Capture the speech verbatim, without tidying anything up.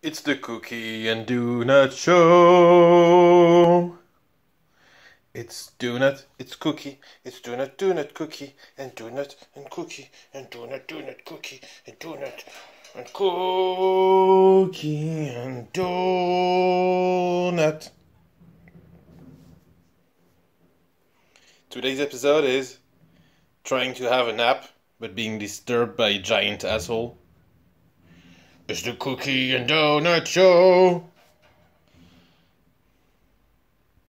It's the Cookie and Donut Show. It's Donut, it's Cookie, it's Donut, Donut, Cookie, and Donut, and Cookie, and Donut, Donut, Cookie, and Donut, and Cookie, and Donut. Today's episode is trying to have a nap, but being disturbed by a giant asshole. It's the Cookie and Donut Show.